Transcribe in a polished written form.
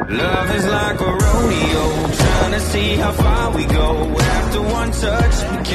Love is like a rodeo, trying to see how far we go.